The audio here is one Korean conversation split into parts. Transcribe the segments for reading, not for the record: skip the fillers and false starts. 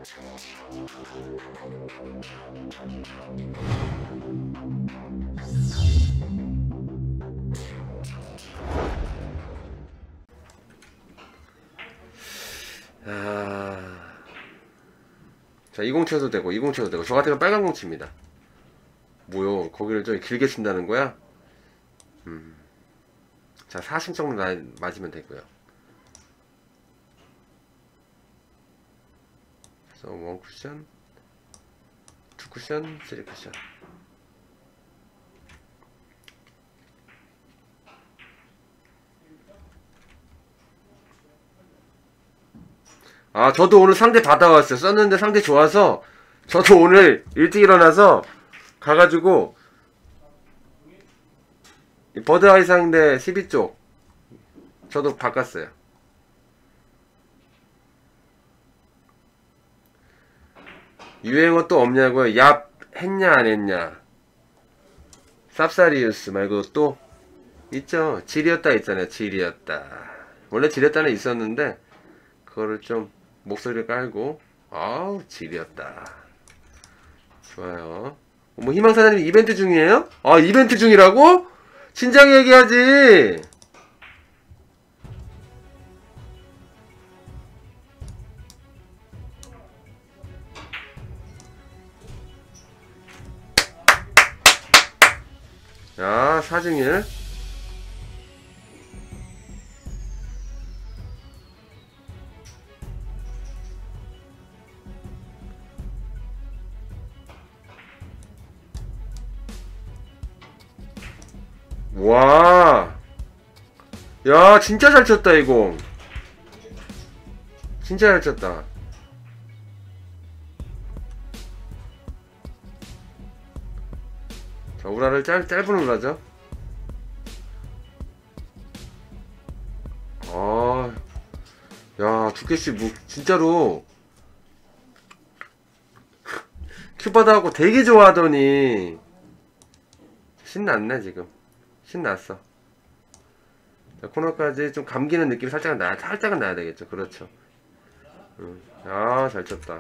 자, 20 쳐도 되고 20 쳐도 되고. 저 같은 경우는 빨간 공 칩니다. 뭐요? 거기를 좀 길게 친다는 거야? 자, 40 정도 맞으면 되고요. 그래서 1 쿠션, 2 쿠션, 3 쿠션. 아, 저도 오늘 상대 받아왔어요. 썼는데 상대 좋아서 저도 오늘 일찍 일어나서 가가지고 버드아이 상대 12쪽 저도 바꿨어요. 유행어 또 없냐고요? 얍 했냐 안 했냐? 쌉사리우스 말고 또 있죠. 질이었다 있잖아요. 질이었다. 원래 질이었다는 있었는데 그거를 좀 목소리를 깔고 아우 질이었다. 좋아요. 뭐 희망사장님 이벤트 중이에요? 아, 이벤트 중이라고? 진작에 얘기하지. 야, 4중일. 와, 야, 진짜 잘 쳤다, 이공. 진짜 잘 쳤다. 자, 우라를 짧은 우라죠. 아, 야, 두께씨, 뭐, 진짜로. 큐바드하고 되게 좋아하더니. 신났네, 지금. 신났어. 자, 코너까지 좀 감기는 느낌이 살짝은 나야 되겠죠. 그렇죠. 아, 잘 쳤다.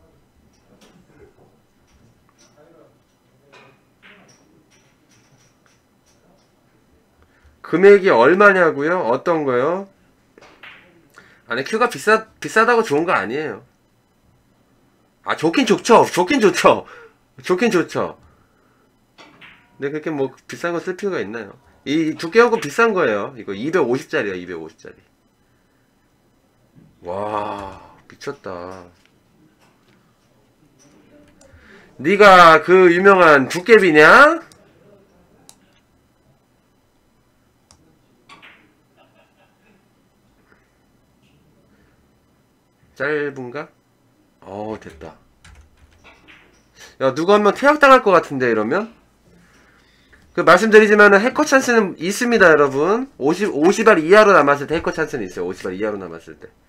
금액이 얼마냐고요? 어떤 거요? 아니, 큐가 비싸다고 좋은 거 아니에요. 아, 좋긴 좋죠. 좋긴 좋죠. 좋긴 좋죠. 근데 그렇게 뭐 비싼 거 쓸 필요가 있나요? 이 두께하고 비싼 거예요. 이거 250짜리야, 250짜리. 와, 미쳤다. 네가 그 유명한 두께비냐? 짧은가? 됐다. 야, 누가 한명 퇴학당할 것 같은데, 이러면? 그, 말씀드리지만은 해커 찬스는 있습니다, 여러분. 50알 이하로 남았을 때 해커 찬스는 있어요. 50알 이하로 남았을 때.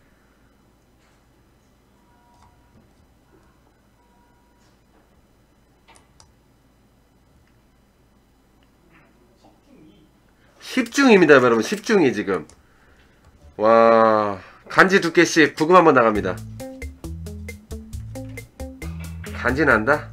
(10중입니다) 여러분. 10중이 지금. 와, 간지 두께씩 부금 한번 나갑니다. 간지 난다?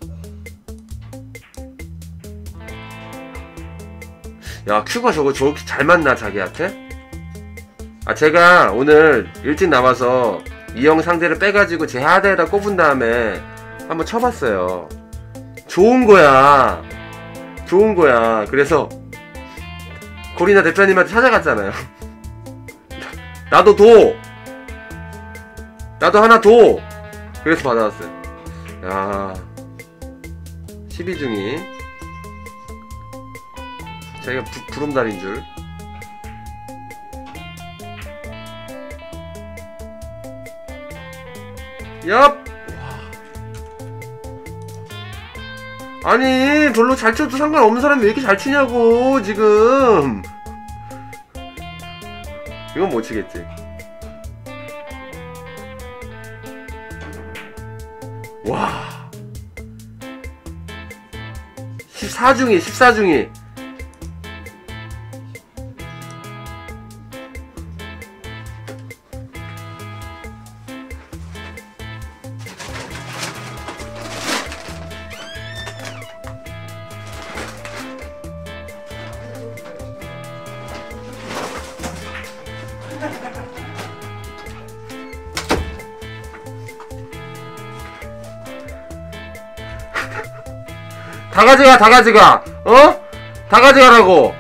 야, 큐가 저렇게 잘 맞나, 자기한테? 아, 제가 오늘 일찍 나와서 이 형 상대를 빼가지고 제 하드에다 꼽은 다음에 한번 쳐봤어요. 좋은 거야. 좋은 거야. 그래서 고리나 대표님한테 찾아갔잖아요. 나도 둬! 나도 하나 둬! 그래서 받아왔어요. 야, 12중이 자기가 부름달인 줄. 얍! 아니, 별로 잘 쳐도 상관없는 사람이 왜 이렇게 잘 치냐고, 지금. 이건 못 치겠지. 와. 14중이, 14중이. 다 가져가, 다 가져가. 어? 다 가져가라고.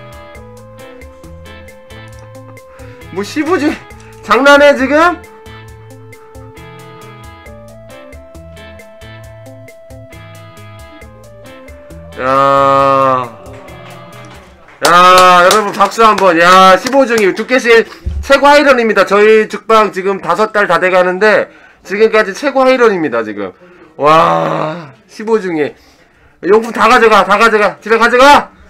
뭐 15주 장난해 지금? 야, 여러분 박수 한번. 야, 15중이 두께실 최고 하이런입니다. 저희 죽방 지금 5달 다 돼가는데 지금까지 최고 하이런입니다 지금. 와, 15중에 용품 다 가져가, 다 가져가. 집에 가져가.